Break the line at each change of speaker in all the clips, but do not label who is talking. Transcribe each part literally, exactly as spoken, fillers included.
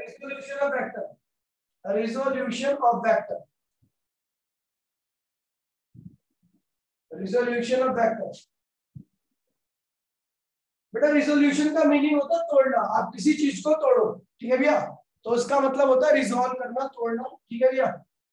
resolution of vector, resolution of vector, resolution of vector. बेटा resolution का meaning होता है तोड़ना, आप किसी चीज को तोड़ो, ठीक है भैया, तो उसका मतलब होता है रिजॉल्व करना, तोड़ना, ठीक है भैया।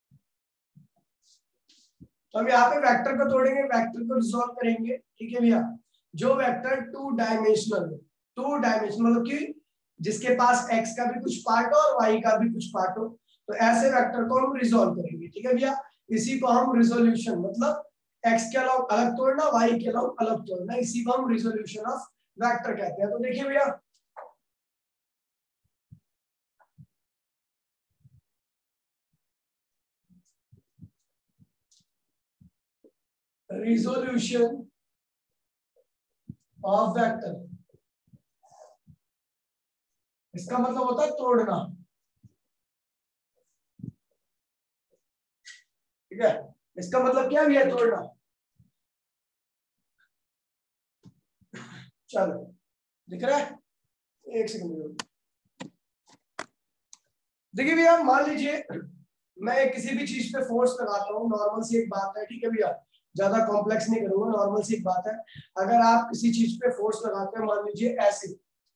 तो हम यहाँ पे वेक्टर को तोड़ेंगे, वेक्टर को रिजॉल्व करेंगे, ठीक है भैया। जो vector two dimensional, two dimensional मतलब कि जिसके पास x का भी कुछ पार्ट हो और y का भी कुछ पार्ट हो, तो ऐसे वेक्टर को हम रिजॉल्व करेंगे, ठीक है भैया। इसी को हम रिजोल्यूशन मतलब x के अलावा अलग तोड़ना, y के अलावा अलग तोड़ना, इसी को हम रिजोल्यूशन ऑफ वेक्टर कहते हैं। तो देखिए भैया, रिजोल्यूशन ऑफ वेक्टर, इसका मतलब होता है तोड़ना, ठीक है। इसका मतलब क्या भी है? तोड़ना। चलो दिख रहा है, एक सेकंड देखिए भैया, मान लीजिए मैं किसी भी चीज पे फोर्स लगाता हूँ, नॉर्मल सी एक बात है, ठीक है भैया, ज्यादा कॉम्प्लेक्स नहीं करूंगा, नॉर्मल सी एक बात है। अगर आप किसी चीज पे फोर्स लगाते हैं, मान लीजिए ऐसे,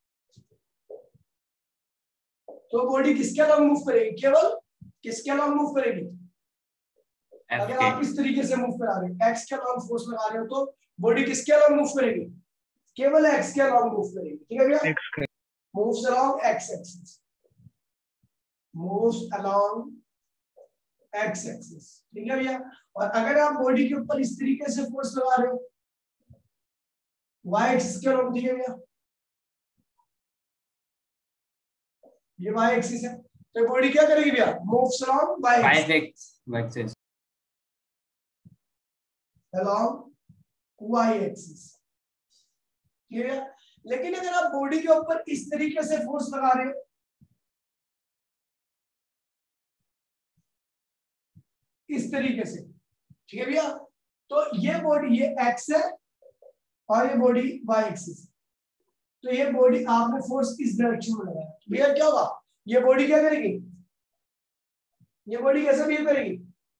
तो बॉडी किसके अलॉन्ग मूव करेगी? केवल किसके अलॉन्ग मूव करेगी? अगर आप इस तरीके से मूव करा रहे हो, एक्स के अलॉन्ग फोर्स लगा रहे हो, तो बॉडी किसके अलॉन्ग मूव करेगी? केवल एक्स के अलॉन्ग मूव करेगी, ठीक है भैया। Moves along x axis, moves along x axis, ठीक है भैया। और अगर आप बॉडी के ऊपर इस तरीके से फोर्स लगा रहे हो, वाई एक्सिस के अलॉन्ग, ठीक है भैया, ये वाई एक्सिस है, तो बॉडी क्या करेगी भैया? Moves along y axis, along y axis, ठीक है भैया। लेकिन अगर आप बॉडी के ऊपर इस तरीके से फोर्स लगा रहे हो, इस तरीके से, ठीक है भैया, तो ये बॉडी, ये एक्स है और ये बॉडी वाई एक्सिस, तो ये बॉडी आपने फोर्स इस डायरेक्शन में लगाया, भैया क्या होगा? ये बॉडी क्या करेगी? ये बॉडी कैसे बिहेव करेगी?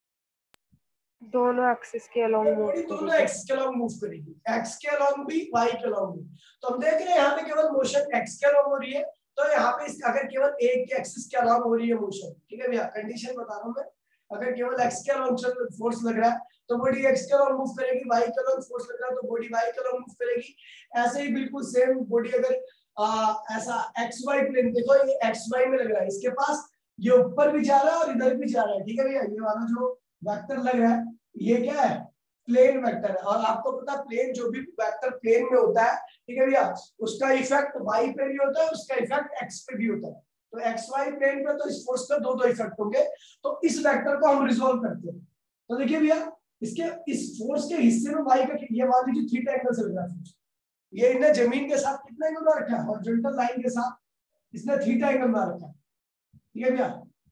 दोनों एक्सिस के अलोंग मूव
करेगी, दोनों एक्स के अलोंग मूव करेगी, एक्स के अलोंग भी, वाई के अलोंग भी। तो हम देख रहे हैं यहाँ पे केवल मोशन एक्स के अलोंग हो रही है, तो यहाँ पे इस, अगर केवल एक के एक्सिस के अलोंग हो रही है मोशन, ठीक है भैया, कंडीशन बता रहा हूँ मैं, अगर केवल एक्स के अलोंग फोर्स लग रहा है तो बॉडी एक्स के अलोंग मूव करेगी, वाई के अलोंग फोर्स लग रहा है तो बॉडी वाई के अलोंग मूव करेगी। ऐसे ही बिल्कुल सेम बॉडी अगर आ, ऐसा एक्स वाई प्लेन, देखो ये एक्स वाई में लग रहा है, इसके पास ये ऊपर भी जा रहा है और इधर भी जा रहा है, ठीक है भैया। ये वाला जो वेक्टर लग रहा है ये क्या है? प्लेन वेक्टर है, और आपको पता है प्लेन, जो भी वेक्टर प्लेन में होता है, ठीक है भैया, उसका इफेक्ट वाई पे भी होता है, उसका इफेक्ट एक्स पे भी होता है। तो एक्स वाई प्लेन पे तो इस फोर्स का दो दो इफेक्ट होंगे, तो इस वेक्टर को हम रिजॉल्व करते हैं। तो देखिए भैया, इसके इस फोर्स के हिस्से में वाई का, ये मान लीजिए थीटा एंगल से लग रहा है, ये इन्हें जमीन के साथ कितना एंगल बना रखा है? हॉरिजॉन्टल लाइन के साथ इसने थीटा एंगल बना रखा है, ठीक है भैया।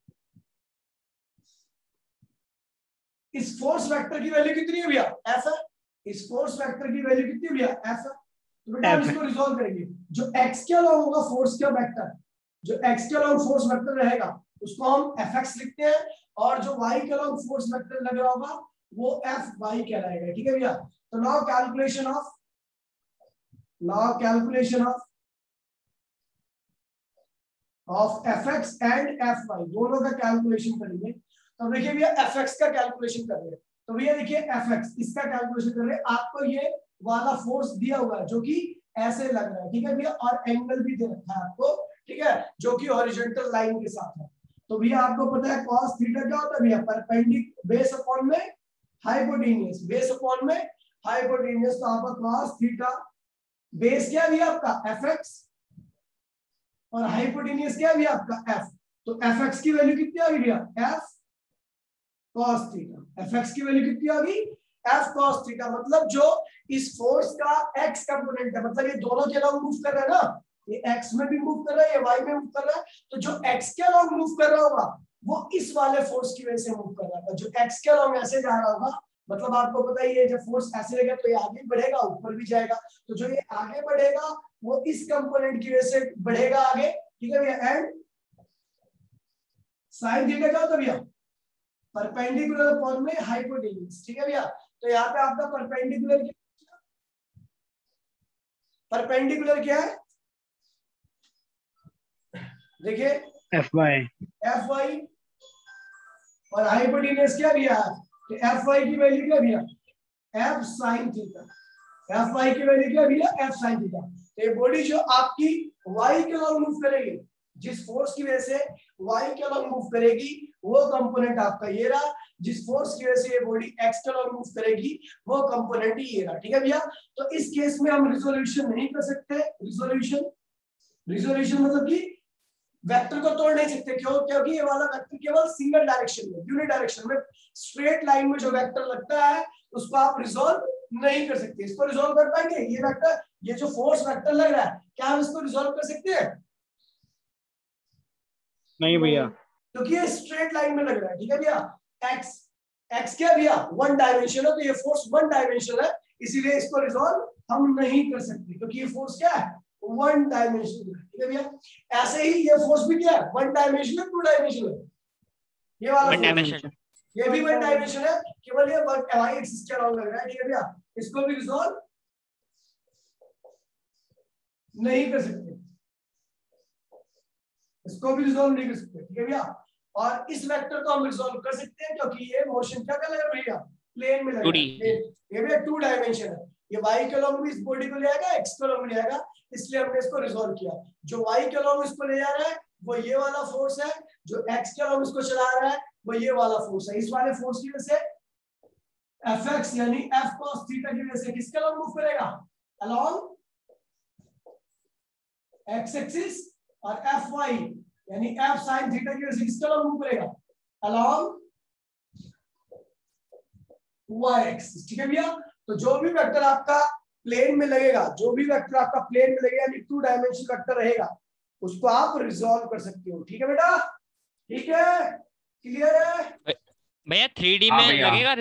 इस फोर्स वेक्टर की वैल्यू कितनी है भैया? एफ है। इस फोर्स वेक्टर की वैल्यू कितनी है भैया? एफ है। तो बेटा हम इसको रिजॉल्व करेंगे। जो एक्स के अलावा होगा फोर्स का वेक्टर, जो एक्स के अलावा फोर्स वेक्टर रहेगा उसको हम एफ एक्स लिखते हैं, और जो वाई के अलावा फोर्स वेक्टर लग रहा होगा वो एफ वाई कहलाएगा, ठीक है भैया। तो now calculation of now calculation of of f x and f y, दोनों का कैलकुलेशन करेंगे। तो देखिए भैया, एफ एक्स का कैलकुलेशन कर रहे हैं, तो भैया देखिए एफ एक्स, इसका कैलकुलेशन कर रहे हैं। आपको ये वाला फोर्स दिया हुआ है जो कि ऐसे लग रहा है, ठीक है भैया, और एंगल भी दे रखा है आपको, ठीक है, जो कि हॉरिजॉन्टल लाइन के साथ है। तो भैया आपको पता है cos थीटा क्या होता है भैया? परपेंडिकुलर बेस अपॉन में हाइपोटेन्यूज, बेस अपॉन में हाइपोटेन्यूज। तो आपका cos थीटा बेस क्या है आपका? एफ एक्स, और हाइपोटेन्यूज क्या है आपका? एफ। तो एफ एक्स की वैल्यू कितनी आ गई भैया? F cos theta. F x की वैल्यू कितनी आ गई? F cos theta. मतलब जो इस फोर्स का एक्स कंपोनेंट है, मतलब ये दोनों के अलावा मूव कर रहा है ना, ये एक्स में भी मूव कर रहा है, ये वाई में मूव कर रहा है, तो जो एक्स के अलावा मूव कर रहा होगा वो इस वाले फोर्स की वजह से मूव कर रहा है। जो एक्स के अलावा ऐसे जा रहा होगा, मतलब आपको पता ही है जब फोर्स ऐसे लगेगा तो ये आगे बढ़ेगा, ऊपर भी जाएगा, तो जो ये आगे बढ़ेगा वो इस कंपोनेंट की वजह से बढ़ेगा आगे, ठीक है भैया। एंड साइन थीटा क्या होता है भैया, परपेंडिकुलर अपॉन में हाइपोटेन्यूज, ठीक है भैया। तो यहाँ पे आपका परपेंडिकुलर क्या, परपेंडिकुलर क्या है, देखिए
एफ वाई,
एफ वाई, और हाइपोटेन्यूज क्या भैया, तो एफ वाई की वैल्यू क्या भैया, F sine theta, f Y की वैल्यू क्या भैया, एफ साइन थीटा। तो ये बॉडी जो आपकी वाई के लॉन्ग मूव करेगी, जिस फोर्स की वजह से वाई के लॉन्ग मूव करेगी, वो कंपोनेंट आपका ये रहा। जिस फोर्स की वजह से ये बॉडी एक्स के लॉन्ग मूव करेगी, वो कंपोनेंट ही ये रहा, ठीक है भैया। तो इस केस में हम रिजोल्यूशन नहीं कर सकते, रिजोल्यूशन, रिजोल्यूशन मतलब कि वेक्टर को तोड़ नहीं सकते, क्यों, क्योंकि ये वाला वेक्टर केवल सिंगल डायरेक्शन में, यूनिट डायरेक्शन में, स्ट्रेट लाइन में जो वेक्टर लगता है उसको आप रिजोल्व नहीं कर सकते। इसको रिजोल्व कर पाएंगे, ये वेक्टर, ये जो फोर्स वेक्टर लग रहा है, क्या हम इसको रिजोल्व कर सकते हैं?
नहीं भैया,
क्योंकि ये स्ट्रेट लाइन में लग रहा है, ठीक है भैया। एक्स, एक्स क्या भैया, वन डायमेंशन है, तो ये फोर्स वन डायमेंशन है, इसीलिए इसको रिजोल्व हम नहीं कर सकते, क्योंकि ये फोर्स क्या है, वन डायमेंशनल है, ठीक है भैया। ऐसे ही ये फोर्स भी क्या है, वन डायमेंशनल, टू डायमेंशनल, ये वाला
वन डायमेंशन,
ये भी वन डायमेंशन है, केवल ये वन वाई एक्सिस के अराउंड लग रहा है, ठीक है भैया। इसको भी रिजॉल्व नहीं कर सकते, इसको भी रिजॉल्व नहीं कर सकते, ठीक है भैया। और इस वेक्टर को हम रिजॉल्व कर सकते हैं, क्योंकि ये मोशन क्या कर रहा है भैया, प्लेन में लग रहा है, ये भी टू डायमेंशन है। ये y के लॉन्ग भी इस बॉडी को ले आएगा, x के लॉन्ग ले आएगा, इसलिए हमने इसको रिजॉल्व किया। जो y के लॉन्ग इसको ले जा रहा है वो ये वाला फोर्स है, जो x के लॉन्ग इसको चला रहा है वो ये वाला फोर्स है। इस वाले फोर्स की वजह से fx यानी f cos थीटा की वजह से किसके लॉन्ग मूव करेगा, अलोंग x एक्सिस, और fy यानी f sin थीटा की वजह से किसके लॉन्ग मूव करेगा, अलोंग y एक्सिस, ठीक है भैया। तो जो भी वेक्टर आपका प्लेन में लगेगा, जो भी वेक्टर आपका प्लेन में लगेगा यानी टू डायमेंशन वेक्टर रहेगा, उसको आप रिजॉल्व कर सकते हो, ठीक है बेटा, ठीक है, क्लियर है
भैया? थ्री डी में लगेगा?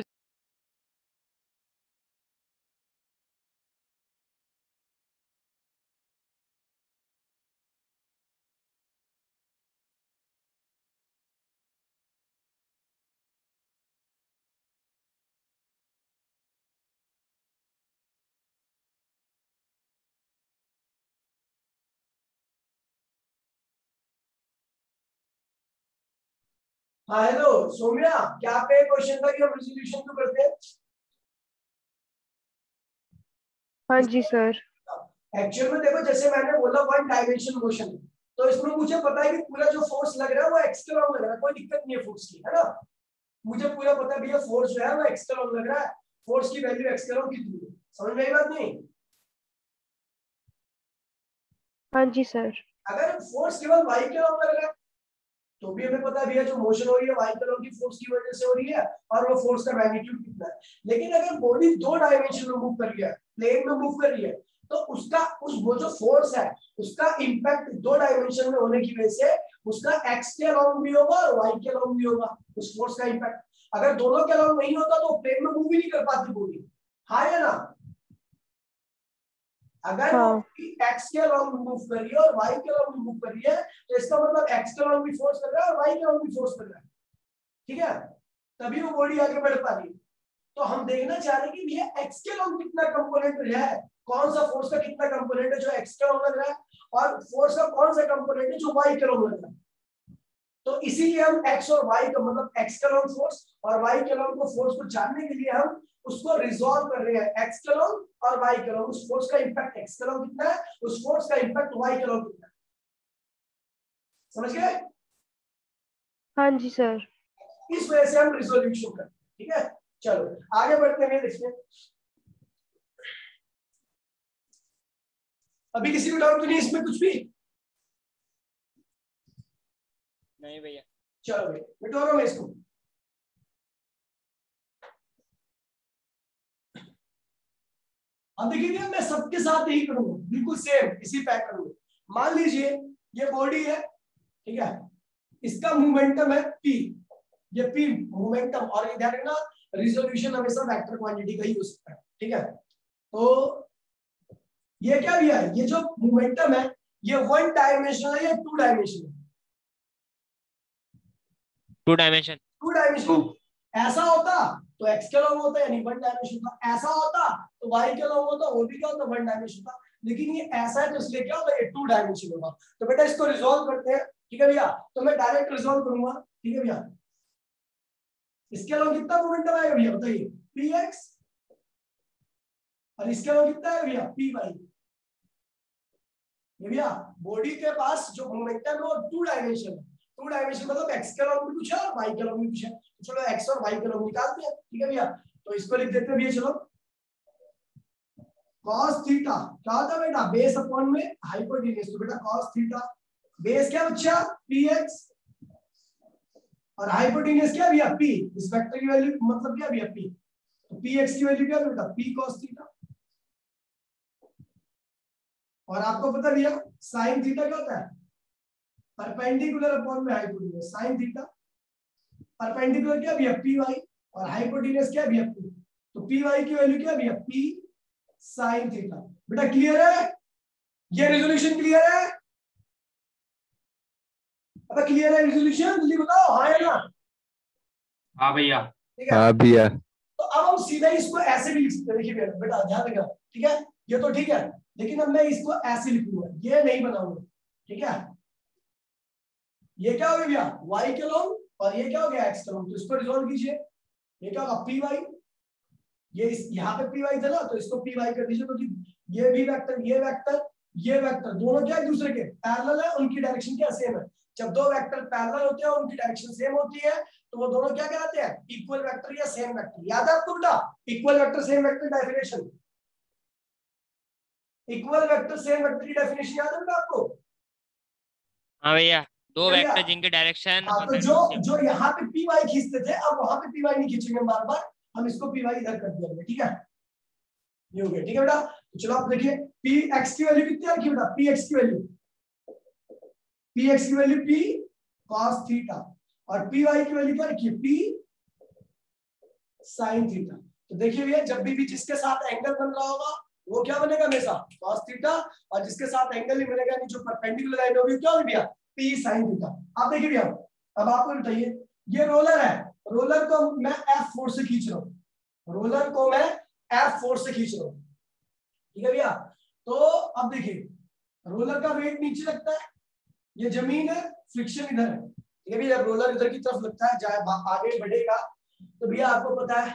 हाँ हेलो सोम्या, क्या पे क्वेश्चन था कि हम रेजोल्यूशन क्यों करते हैं?
हाँ जी सर।
एक्चुअल में देखो, जैसे मैंने बोला वन डायमेंशन मोशन, तो इसमें मुझे पता है कि पूरा जो फोर्स लग रहा है वो एक्स के लॉन्ग लग रहा है, कोई दिक्कत नहीं है फोर्स की, है ना। मुझे पूरा पता है भैया फोर्स जो है वो एक्स के लॉन्ग लग रहा है, फोर्स की वैल्यू एक्स के लॉन्ग कितनी है, समझ में आई बात नहीं?
हाँ जी सर।
अगर फोर्स केवल वाई के लॉन्ग लग रहा है तो भी हमें पता है भैया जो मोशन हो रही है वाई के लॉन्ग की फोर्स की वजह से हो रही है, और वो फोर्स का मैग्नीट्यूड कितना है। लेकिन अगर बॉडी दो डायमेंशन में मूव कर रही है, प्लेन में मूव कर रही है, तो उसका उस वो जो फोर्स है उसका इंपैक्ट दो डायमेंशन में होने की वजह से उसका एक्स के लॉन्ग भी होगा और वाई के लॉन्ग भी होगा, उस फोर्स का इंपैक्ट। अगर दोनों के लॉन्ग नहीं होता तो प्लेन में मूव ही नहीं कर पाती बॉडी, हाँ या ना। अगर
हाँ।
वो एक्स के लॉन्ग मूव कर रही है और वाई के लॉन्ग मूव कर रही है, तो इसका मतलब एक्स के लॉन्ग भी फोर्स कर रहा है और वाई के लॉन्ग भी फोर्स कर रहा है, ठीक है, तभी वो बॉडी आगे बढ़ पा रही है। तो हम देखना चाह रहे हैं कि भैया एक्स के लॉन्ग कितना कंपोनेंट है, कौन सा फोर्स का कितना कंपोनेंट है जो एक्स के लॉन्ग लग रहा है, और फोर्स का कौन सा कंपोनेंट है जो वाई के लॉन्ग लग रहा है। तो इसीलिए हम एक्स और वाई का मतलब एक्स के लॉन्ग फोर्स और वाई के लॉन्ग को फोर्स को जानने के लिए हम उसको रिजॉल्व कर रहे हैं, एक्स के लॉन्ग और वाई के लॉन्ग, उस फोर्स का इंपैक्ट एक्स के लॉन्ग कितना है, उस फोर्स का इंपैक्ट वाई के लॉन्ग कितना है, समझ गए?
हाँ जी सर।
इस वजह से हम रिजोल्यूशन करते हैं, ठीक है। चलो आगे बढ़ते हैं, देखिए अभी किसी को डाउट तो नहीं इसमें कुछ भी?
नहीं भैया।
चलो भाई मिटो रहा हूं इसको। अब देखिए मैं सबके साथ यही करूंगा, बिल्कुल सेम इसी पैक करूंगा। मान लीजिए ये बॉडी है, ठीक है, इसका मोमेंटम है p, ये p मोमेंटम, और ये ध्यान रखना रिजोल्यूशन हमेशा वेक्टर क्वांटिटी का ही हो सकता है, ठीक है। तो ये क्या दिया है, ये जो मोमेंटम है ये वन डायमेंशनल है या टू डायमेंशनल है?
टू डायमेंशन
टू डायमेंशन ऐसा होता तो एक्स के लॉन्ग होता यानी वन डायमेंशन था, ऐसा होता तो वाई के लॉन्ग होता, वो भी क्या होता वन डायमेंशन था, लेकिन ये ऐसा है तो इसलिए क्या होगा ये टू डायमेंशन होगा। तो बेटा इसको रिजॉल्व करते हैं, ठीक है भैया। तो मैं डायरेक्ट रिजॉल्व करूंगा, ठीक है भैया। इसके लॉन्ग कितना मोमेंटम आएगा भैया बताइए, पी एक्स, और इसके लॉन्ग कितना है भैया पी वाई। भैया बॉडी के पास जो मोमेंटम है वो टू डायमेंशन है, टू डायमेंशन मतलब एक्स के लॉन्ग भी कुछ है और वाई के लॉन्ग भी कुछ है, तो चलो एक्स और वाई के लॉन्ग निकालते हैं, ठीक है भैया। तो इसको लिख देते हैं भैया, चलो cos थीटा क्या होता है बेटा, बेस अपॉन में हाइपोटेन्यूज, तो बेटा cos थीटा बेस क्या बच्चा px और हाइपोटेन्यूज क्या भैया p, इस वेक्टर की वैल्यू मतलब क्या भैया p, तो px की वैल्यू क्या बेटा p cos थीटा। और आपको पता भैया sin थीटा क्या होता है, परपेंडिकुलर अपॉन में हाइपोटेन्यूज, sin थीटा परपेंडिकुलर क्या भैया py और हाइपोटेन्यूज क्या भैया p, तो py की वैल्यू क्या भैया p sin थीटा। बेटा क्लियर है, ये रेजोल्यूशन क्लियर है, अब क्लियर है रेजोल्यूशन, जल्दी बताओ हाँ या ना।
हाँ भैया,
ठीक है
हाँ भैया।
तो अब हम सीधा इसको ऐसे भी लिख सकते हैं, देखिए बेटा ध्यान रखना, ठीक है ये तो ठीक है, लेकिन अब मैं इसको ऐसे लिखूंगा, ये नहीं बनाऊंगा, ठीक है। ये क्या हो गया भैया y के लॉन्ग और ये क्या हो गया x के लॉन्ग, तो इसको रिजॉल्व कीजिए, ये क्या होगा पी वाई, ये इस यहाँ पे पी वाई था ना तो इसको पी वाई कर दीजिए, क्योंकि तो ये भी वेक्टर ये वेक्टर ये वेक्टर दोनों क्या एक दूसरे के पैरेलल है, उनकी डायरेक्शन क्या सेम है। जब दो वेक्टर पैरेलल होते हैं उनकी डायरेक्शन सेम होती है तो वो दोनों क्या कहलाते हैं, इक्वल वेक्टर या सेम वेक्टर। याद है आपको बेटा equal vector same vector definition, equal vector same vector की डेफिनेशन याद है बेटा आपको।
हाँ भैया, दो
भैया,
वेक्टर जिनके डायरेक्शन
हाँ,
और
तो जो जो यहाँ पे पी वाई खींचते थे अब वहां पे पी वाई नहीं खींचेंगे बार बार, हम इसको पी वाई इधर कर दिया, ठीक है ये हो गया, ठीक है बेटा। तो चलो आप देखिए पी एक्स की वैल्यू कितनी रखी बेटा, पी एक्स की वैल्यू पी एक्स की वैल्यू पी cos थीटा और पी वाई की वैल्यू क्या रखी है पी sin थीटा। तो देखिए भैया जब भी भी जिसके साथ एंगल बन रहा होगा वो क्या बनेगा हमेशा cos थीटा, और जिसके साथ एंगल नहीं बनेगा यानी जो परपेंडिकुलर लाइन होगी क्या होगी भैया p sin थीटा। आप देखिए भैया अब आपको बताइए ये रोलर है, रोलर को मैं F फोर्स से खींच रहा हूँ, रोलर को मैं F फोर्स से खींच रहा हूँ, ठीक है भैया। तो अब देखिए रोलर का वेट नीचे लगता है, ये जमीन है, फ्रिक्शन इधर है, ठीक है भैया। जब रोलर इधर की तरफ लगता है जाए आगे बढ़ेगा तो भैया आपको पता है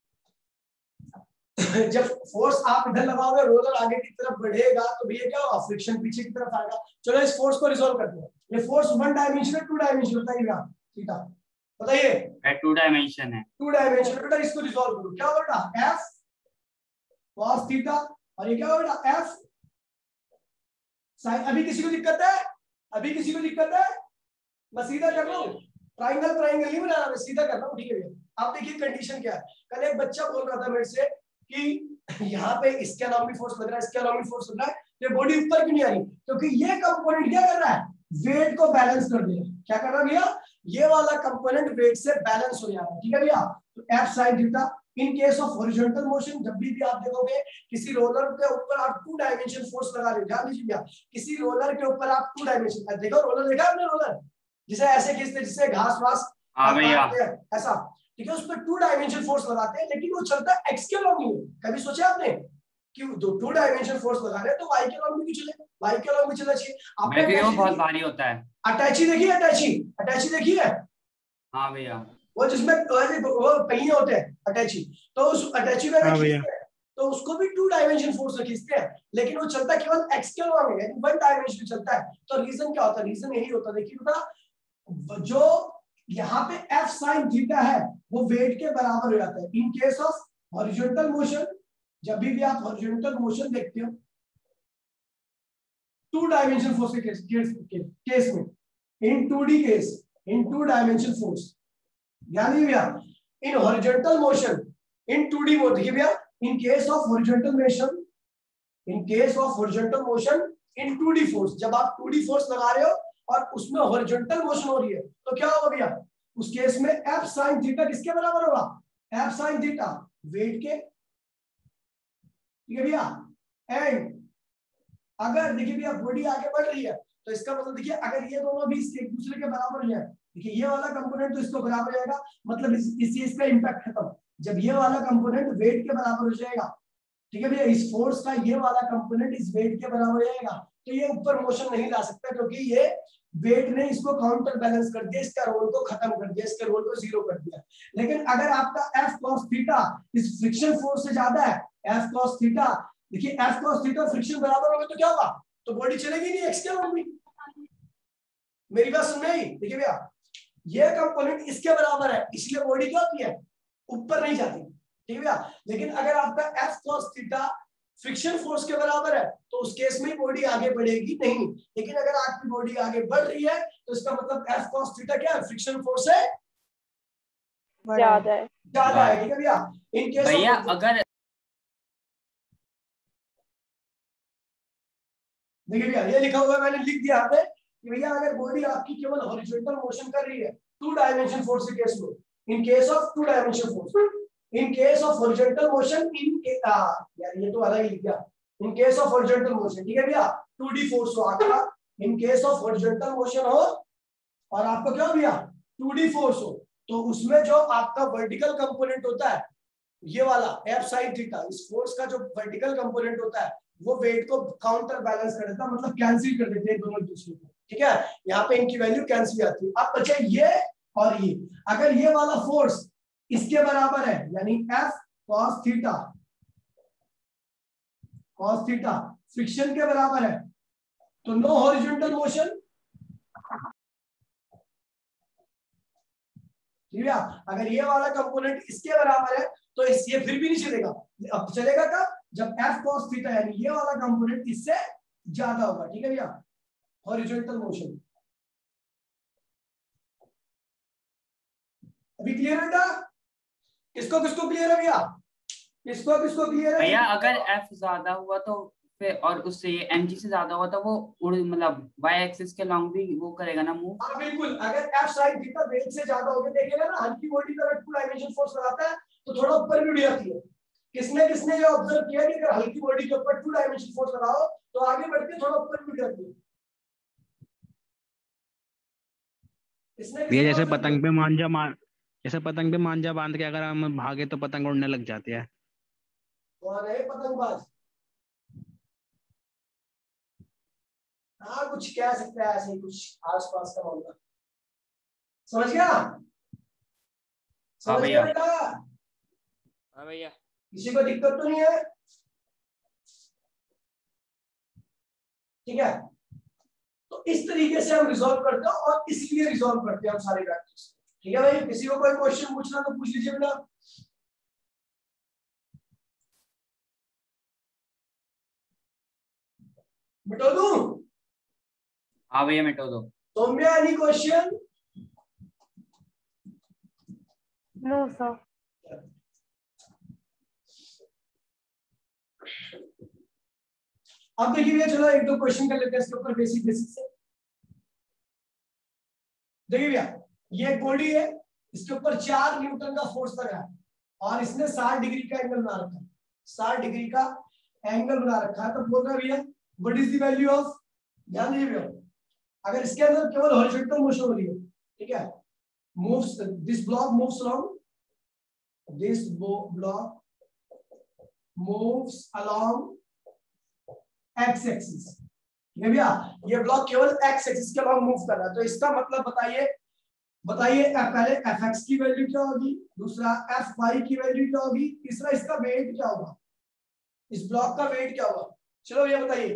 जब फोर्स आप इधर लगाओगे रोलर आगे की तरफ बढ़ेगा तो भैया क्या होगा फ्रिक्शन पीछे की तरफ आएगा। चलो इस फोर्स को रिजॉल्व करते हैं, ये फोर्स वन डायमेंशन है टू डायमेंशन बताइएगा थीटा बताइए,
टू डायमेंशन है,
टू डायमेंशन बेटा इसको रिजॉल्व करो क्या होगा बेटा एफ cos थीटा और ये क्या होगा बेटा एफ साइन। अभी किसी को दिक्कत है, अभी किसी को दिक्कत है, मैं सीधा कर रहा हूँ, ट्राइंगल ट्राइंगल नहीं बना रहा, मैं सीधा कर रहा हूँ, ठीक है भैया। आप देखिए कंडीशन क्या है, कल एक बच्चा बोल रहा था मेरे से कि यहाँ पे इसके अलावा भी फोर्स लग रहा है इसके अलावा भी फोर्स लग रहा है, ये बॉडी ऊपर क्यों नहीं आ रही, क्योंकि ये कंपोनेंट क्या कर रहा है वेट को बैलेंस कर दे रहा है। क्या कर रहा है भैया, ये वाला कंपोनेंट वेट से बैलेंस हो जा रहा है, ठीक है भैया। तो f sine theta in case of horizontal motion, जब भी, भी आप देखोगे किसी रोलर के ऊपर आप टू डायमेंशन फोर्स लगा रहे हो, ध्यान दीजिए भैया किसी रोलर के ऊपर आप टू डायमेंशन, देखो रोलर देखा आपने, रोलर जिसे ऐसे खींचते जिससे घास वास ऐसा, ठीक है, उस पर टू डायमेंशन फोर्स लगाते हैं लेकिन वो चलता है एक्स के लॉन्ग नहीं। कभी सोचे आपने कि दो टू डायमेंशन फोर्स लगा रहे हैं तो वाई के लॉन्ग भी चले, वाई के लॉन्ग भी चलना चाहिए।
आपने बहुत भारी होता है,
अटैची देखिए, अटैची अटैची देखिए,
हाँ भैया
वो जिसमें वो पहिए होते हैं अटैची, तो उस अटैची में
हाँ भैया
तो उसको भी टू डायमेंशन फोर्स से खींचते हैं लेकिन वो चलता केवल एक्स के लॉन्ग है, वन डायमेंशन चलता है। तो रीजन क्या होता है, रीजन यही होता है, देखिए बेटा जो यहाँ पे एफ साइन थीटा है वो वेट के बराबर हो जाता है in case of horizontal motion. जब भी, भी आप हॉरिजॉन्टल मोशन देखते हो टू डायमेंशन फोर्स के केस, केस, केस, केस में, in two D case, in two dimension force, ध्यान दीजिए भैया in horizontal motion in two D motion, देखिए भैया in case of horizontal motion, in case of horizontal motion in two D force, जब आप to D force लगा रहे हो और उसमें हॉरिजॉन्टल मोशन हो रही है तो क्या होगा भैया उस केस में एफ साइन थीटा किसके बराबर होगा, एफ साइन थीटा वेट के, ठीक है भैया। एंड अगर देखिए भैया बॉडी आगे बढ़ रही है तो इसका मतलब देखिए अगर ये दोनों भी एक दूसरे के बराबर है देखिए ये वाला कंपोनेंट तो इसको बराबर हो जाएगा, मतलब इस, इस इसका इंपैक्ट खत्म। जब ये वाला कंपोनेंट वेट के बराबर हो जाएगा, ठीक है भैया, इस फोर्स का ये वाला कंपोनेंट इस वेट के बराबर हो जाएगा, तो ये ऊपर मोशन नहीं ला सकता, क्योंकि ये वेट ने इसको काउंटर बैलेंस कर दिया, इसका रोल को खत्म कर दिया, इसके रोल को जीरो कर दिया। लेकिन अगर आपका F cos थीटा इस फ्रिक्शन फोर्स से ज्यादा है, F cos थीटा, देखिए F cos थीटा फ्रिक्शन बराबर होगा तो क्या होगा, तो बॉडी चलेगी नहीं एक्स के रोल में। मेरी बात सुन रही, देखिए भैया ये कंपोनेंट इसके बराबर है, इसलिए बॉडी क्या होती है, ऊपर नहीं जाती, ठीक है भैया। लेकिन अगर आपका F cos theta friction force के बराबर है तो उस केस में बॉडी आगे बढ़ेगी नहीं। लेकिन अगर आपकी बॉडी आगे बढ़ रही है तो इसका मतलब F cos थीटा क्या है, फ्रिक्शन फोर्स से
ज्यादा है,
ज्यादा है, ठीक है भैया। इन केस
भैया अगर
देखिए भैया ये लिखा हुआ है, मैंने लिख दिया यहाँ पे कि भैया अगर बॉडी आपकी केवल हॉरिजॉन्टल मोशन कर रही है टू डायमेंशन फोर्स के केस में, in case of two dimension force, in case of horizontal motion, in यार ये तो अलग ही लिख दिया, in case of horizontal motion, ठीक है भैया, टू डी फोर्स हो आपका, in case of horizontal motion हो और आपको क्या भैया टू डी फोर्स हो, तो उसमें जो आपका वर्टिकल कंपोनेंट होता है ये वाला F sin थीटा, इस फोर्स का जो वर्टिकल कंपोनेंट होता है वो वेट को काउंटर बैलेंस कर देता है, मतलब कैंसिल कर देते हैं दोनों एक दूसरे को, ठीक है। यहाँ पे इनकी वैल्यू कैंसिल आती है। अब बचे ये और ये, अगर ये वाला फोर्स इसके बराबर है यानी F cos theta, cos theta friction के बराबर है तो नो हॉरिजॉन्टल मोशन, ठीक है। अगर ये वाला कंपोनेंट इसके बराबर है तो इस ये फिर भी नहीं चलेगा, अब चलेगा कब, जब F cos थीटा यानी ये वाला कंपोनेंट इससे ज्यादा होगा, ठीक है भैया, हॉरिजॉन्टल मोशन। अभी क्लियर है बेटा, किसको किसको क्लियर है भैया, किसको किसको क्लियर है
भैया अगर F ज्यादा हुआ तो फिर और उससे ये mg से ज्यादा हुआ तो वो मतलब y एक्सिस के लॉन्ग भी वो करेगा ना मूव।
हाँ बिल्कुल, अगर F sin थीटा वेट से ज्यादा हो गया, देखिएगा ना हल्की बॉडी पर टू डायमेंशन फोर्स लगाता है तो थोड़ा ऊपर भी उड़ जाती है। किसने किसने ये ऑब्जर्व किया कि अगर हल्की बॉडी के ऊपर टू डायमेंशन फोर्स लगाओ तो आगे बढ़ के थोड़ा ऊपर भी उड़ जाती है।
ये जैसे पतंग पे मांझा मान जैसे पतंग पे मांझा बांध के अगर हम भागे तो पतंग उड़ने लग जाती है।
कौन है पतंगबाज? हाँ कुछ कह सकते हैं ऐसे ही कुछ आसपास का मामला, समझ गया? समझ गया बेटा?
हाँ भैया।
किसी को दिक्कत तो नहीं है? ठीक है, तो इस तरीके से हम रिजॉल्व करते हैं और इसलिए रिजॉल्व करते हैं हम सारे वेक्टर्स, ठीक है भाई। किसी को कोई क्वेश्चन पूछना तो पूछ लीजिए बेटा। मिटो दूं?
हाँ भैया मिटो दो।
Saumya any question?
No sir.
अब देखिए भैया, चलो एक दो क्वेश्चन कर लेते हैं इसके ऊपर बेसिक बेसिक से। देखिए भैया, ये एक बॉडी है, इसके ऊपर चार न्यूटन का फोर्स लगा है और इसने साठ डिग्री का एंगल बना रखा है, साठ डिग्री का एंगल बना रखा है। तो बोल रहा है भैया what is the value of, ध्यान दीजिए भैया, अगर इसके अंदर केवल हॉरिजॉन्टल मोशन हो रही है, ठीक है, moves this block moves along, this block moves along x axis, ये भैया ये ब्लॉक केवल एक्स एक्सिस के अलोंग मूव कर रहा है, तो इसका मतलब बताइए बताइए पहले एफ एक्स की वैल्यू क्या होगी, दूसरा एफ वाई की वैल्यू क्या होगी, तीसरा इसका वेट क्या होगा, इस ब्लॉक का वेट क्या होगा। चलो ये बताइए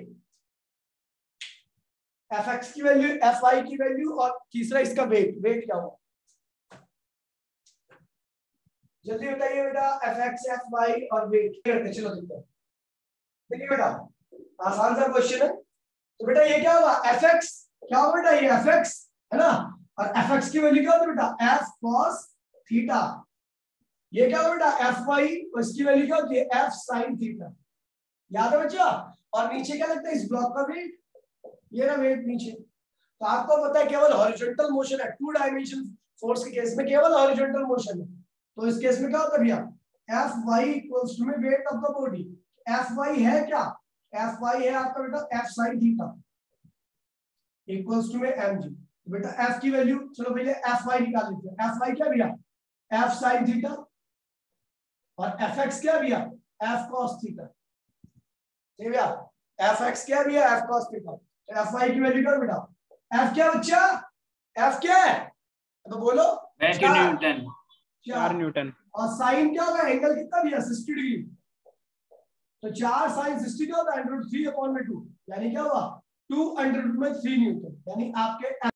एफ एक्स की वैल्यू, एफ वाई की वैल्यू और तीसरा इसका वेट, वेट क्या होगा, जल्दी बताइए बेटा। एफ एक्स, एफ वाई और वेट करते, चलो देखते हैं। देखिए बेटा आसान सा क्वेश्चन है, तो बेटा ये क्या होगा, एफ एक्स क्या होगा बेटा, ये एफ एक्स है ना, और एफ एक्स की वैल्यू क्या होती है बेटा, एफ कॉस थीटा। ये क्या होगा बेटा एफ वाई, और इसकी वैल्यू क्या होती है, एफ साइन थीटा। याद है बच्चा? और नीचे क्या लगता है, इस ब्लॉक का वेट, ये ना वेट नीचे। तो आपको पता है केवल हॉरिजॉन्टल मोशन है, टू डायमेंशन फोर्स के केस में केवल हॉरिजॉन्टल मोशन है, तो इस केस में क्या होता है भैया, एफ वाई इक्वल्स टू में weight of the body. F Y है क्या, एफ वाई है आपका बेटा F sine theta equals to में एम जी। बेटा एफ की वैल्यू चलो पहले एफ वाई निकाल लेते हैं। एफ वाई क्या भैया, एफ साइन थीटा, और एफ एक्स क्या भैया, एफ कॉस थीटा। ठीक है भैया, एफ एक्स क्या भैया, एफ कॉस थीटा। तो एफ वाई की वैल्यू क्या बेटा, एफ क्या बच्चा, एफ क्या है तो बोलो
न्यूटन,
चार न्यूटन।
और साइन क्या होगा, एंगल कितना भैया सिक्सटी डिग्री, तो चार साइन सिक्सटी क्या होता है, अंडर रूट थ्री अपॉन में टू, यानी क्या हुआ टू अंडर रूट में थ्री न्यूटन, यानी आपके